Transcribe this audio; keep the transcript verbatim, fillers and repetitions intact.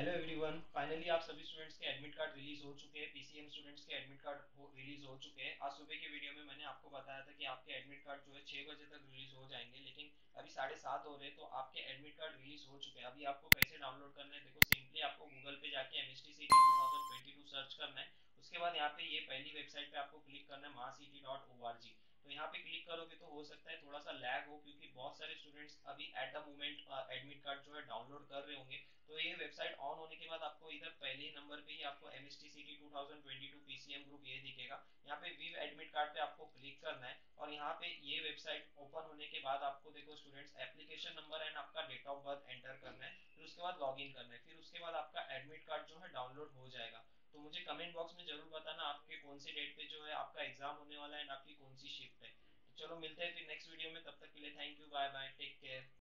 Hello everyone, finally आप सभी students के एडमिट कार्ड रिलीज हो चुके हैं। पीसीएम स्टूडेंट्स के एडमिट कार्ड रिलीज हो चुके हैं। आज सुबह की वीडियो में मैंने आपको बताया था कि आपके एडमिट कार्ड जो है छह बजे तक रिलीज हो जाएंगे, लेकिन अभी साढ़े सात हो रहे हैं, तो आपके एडमिट कार्ड रिलीज हो चुके हैं। अभी आपको कैसे डाउनलोड करना है, देखो सिंपली आपको गूगल पे जाके M S T C T two thousand twenty two search करना है। उसके बाद यहाँ पे ये पहली वेबसाइट पे आपको क्लिक करना है, महासीटी डॉट ओ आर जी। तो यहाँ पे क्लिक करोगे तो हो सकता है थोड़ा सा लैग हो, क्योंकि बहुत सारे स्टूडेंट्स अभी at the moment admit card जो है डाउनलोड कर रहे होंगे। तो ये वेबसाइट ऑन होने के बाद आपको इधर पहले ही नंबर पे ही आपको M S T C T two thousand twenty two PCM group ये दिखेगा। यहाँ पे व्यू एडमिट कार्ड पे आपको क्लिक करना है, और यहाँ पे ये वेबसाइट ओपन होने के बाद आपको देखो स्टूडेंट्स एप्लीकेशन नंबर एंड आपका डेट ऑफ बर्थ एंटर करना है। फिर उसके बाद लॉग इन करना है, फिर उसके बाद आपका एडमिट कार्ड जो है डाउनलोड हो जाएगा। तो मुझे कमेंट बॉक्स में जरूर बताना आपके कौन सी डेट पे जो है आपका एग्जाम होने वाला है एंड आपकी कौन सी शिफ्ट है। तो चलो मिलते हैं फिर नेक्स्ट वीडियो में, तब तक के लिए thank you, bye bye, take care.